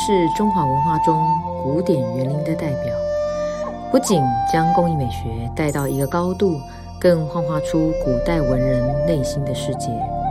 是中华文化中古典园林的代表，不仅将工艺美学带到一个高度，更幻化出古代文人内心的世界。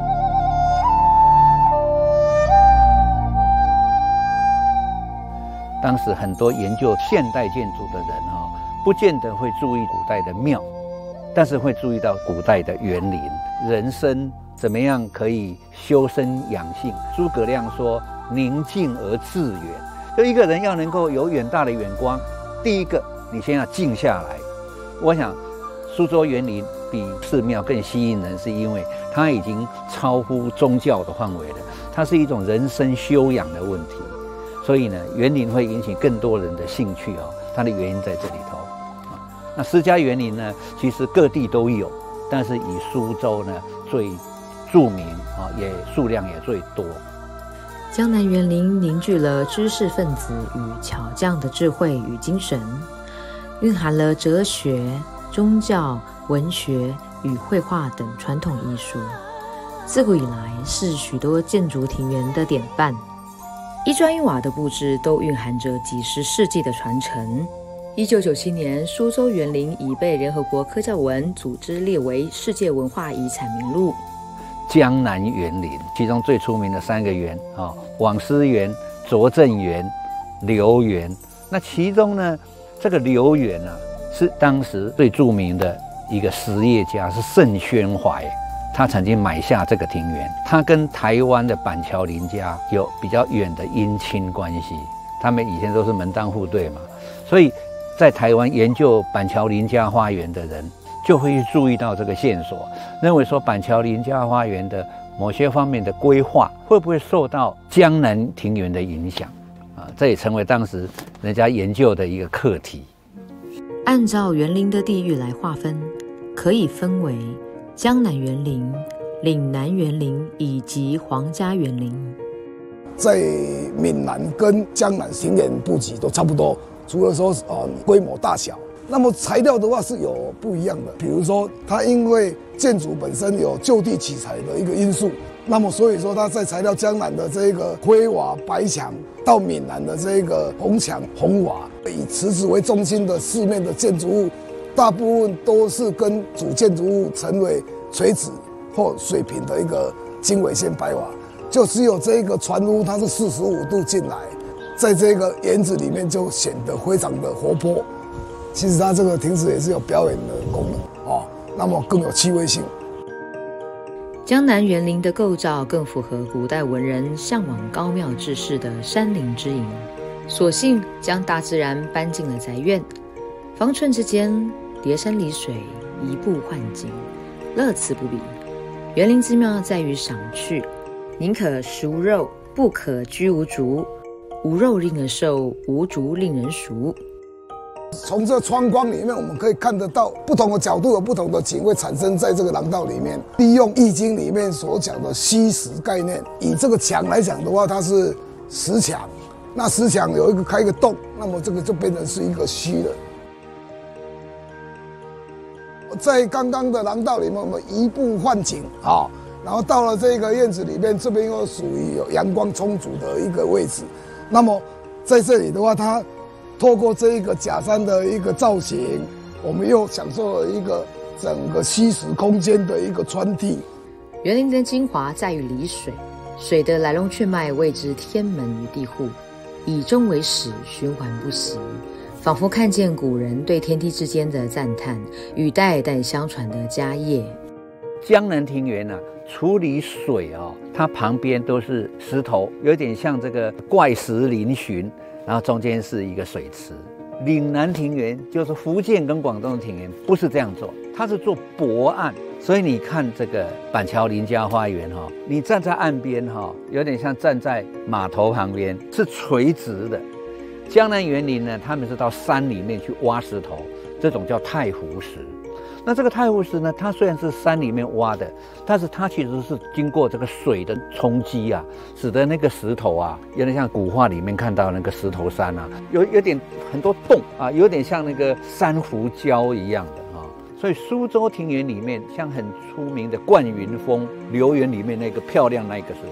当时很多研究现代建筑的人不见得会注意古代的庙，但是会注意到古代的园林，人生怎么样可以修身养性。诸葛亮说宁静而致远，就一个人要能够有远大的眼光，第一个你先要静下来。我想苏州园林比寺庙更吸引人，是因为它已经超乎宗教的范围了，它是一种人生修养的问题。所以呢，园林会引起更多人的兴趣它的原因在这里头。那私家园林呢，其实各地都有，但是以苏州呢最著名也数量也最多。 江南园林凝聚了知识分子与巧匠的智慧与精神，蕴含了哲学、宗教、文学与绘画等传统艺术，自古以来是许多建筑庭园的典范。一砖一瓦的布置都蕴含着几十世纪的传承。1997年，苏州园林已被联合国科教文组织列为世界文化遗产名录。 江南园林其中最出名的3个园网师园、拙政园、留园。那其中呢，这个留园是当时最著名的一个实业家，是盛宣怀。他曾经买下这个庭园，他跟台湾的板桥林家有比较远的姻亲关系，他们以前都是门当户对嘛，所以在台湾研究板桥林家花园的人就会去注意到这个线索，认为说板桥林家花园的某些方面的规划会不会受到江南庭园的影响这也成为当时人家研究的一个课题。 按照园林的地域来划分，可以分为江南园林、岭南园林以及皇家园林。 在闽南跟江南庭园布局都差不多，除了说规模大小，那么材料的话是有不一样的。比如说它因为建筑本身有就地取材的一个因素，那么所以说它在材料江南的这个灰瓦白墙，到闽南的这个红墙红瓦，以瓷质为中心的四面的建筑物，大部分都是跟主建筑物成为垂直或水平的一个经纬线白瓦，就只有这个船屋它是45度进来，在这个园子里面就显得非常的活泼。其实它这个亭子也是有表演的功能那么更有趣味性。 江南园林的构造更符合古代文人向往高庙志士的山林之隐，索性将大自然搬进了宅院，方寸之间叠山离水，移步换景，乐此不彼。园林之妙在于赏趣，宁可食无肉，不可居无竹，无肉令人瘦，无竹令人熟。 从这窗框里面，我们可以看得到不同的角度有不同的景会产生在这个廊道里面。利用《易经》里面所讲的虚实概念，以这个墙来讲的话，它是实墙，那实墙有一个开一个洞，那么这个就变成是一个虚的。在刚刚的廊道里面，我们移步换景然后到了这个院子里面，这边又属于有阳光充足的一个位置。那么在这里的话，它透过这一个假山的一个造型，我们又享受了一个整个虚实空间的一个穿替。 园林的精华在于离水，水的来龙去脉谓之天门与地户，以终为始，循环不息，仿佛看见古人对天地之间的赞叹与代代相传的家业。 江南庭园处理水它旁边都是石头，有点像这个怪石嶙峋，然后中间是一个水池。岭南庭园就是福建跟广东的庭园不是这样做，它是做泊岸，所以你看这个板桥林家花园你站在岸边有点像站在码头旁边，是垂直的。江南园林呢，他们是到山里面去挖石头，这种叫太湖石。那这个太湖石呢，它虽然是山里面挖的，但是它其实是经过这个水的冲击使得那个石头有点像古画里面看到那个石头山有点很多洞有点像那个珊瑚礁一样的所以苏州庭园里面，像很出名的灌云峰留园里面那个漂亮那个石头，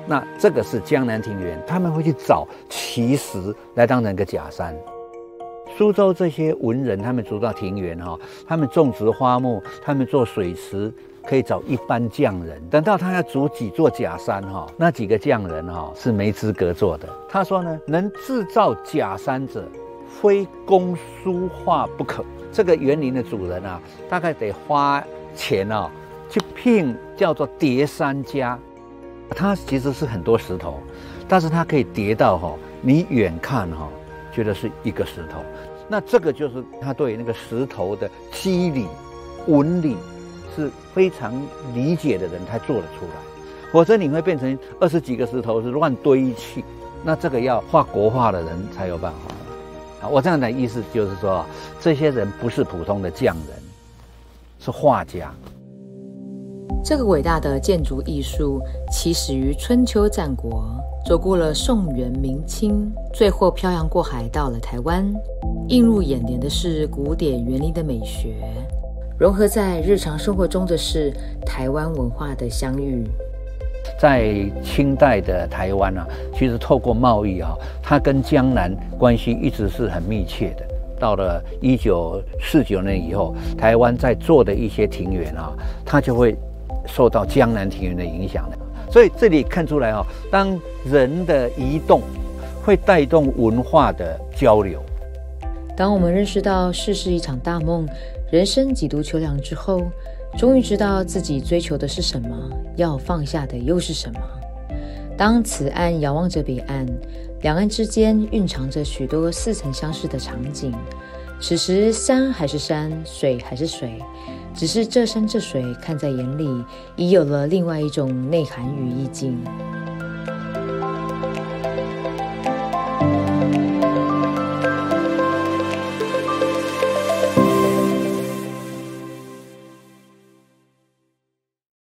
那这个是江南庭园，他们会去找奇石来当成一个假山。苏州这些文人，他们筑造庭园他们种植花木，他们做水池，可以找一般匠人。等到他要筑几座假山那几个匠人是没资格做的。他说呢，能制造假山者，非工书画不可。这个园林的主人大概得花钱去聘叫做叠山家。它其实是很多石头，但是它可以叠到你远看觉得是一个石头。那这个就是他对那个石头的肌理、纹理是非常理解的人才做得出来，否则你会变成20几个石头是乱堆一气。那这个要画国画的人才有办法。我这样的意思就是说，这些人不是普通的匠人，是画家。 这个伟大的建筑艺术起始于春秋战国，走过了宋元明清，最后漂洋过海到了台湾。映入眼帘的是古典园林的美学，融合在日常生活中的是台湾文化的相遇。 在清代的台湾其实透过贸易它跟江南关系一直是很密切的。到了1949年以后，台湾在做的一些庭园它就会受到江南庭园的影响的。所以这里看出来当人的移动会带动文化的交流。 当我们认识到世事一场大梦，人生几度秋凉之后，终于知道自己追求的是什么，要放下的又是什么。当此岸遥望着彼岸，两岸之间蕴藏着许多似曾相识的场景。此时山还是山，水还是水，只是这山这水看在眼里，已有了另外一种内涵与意境。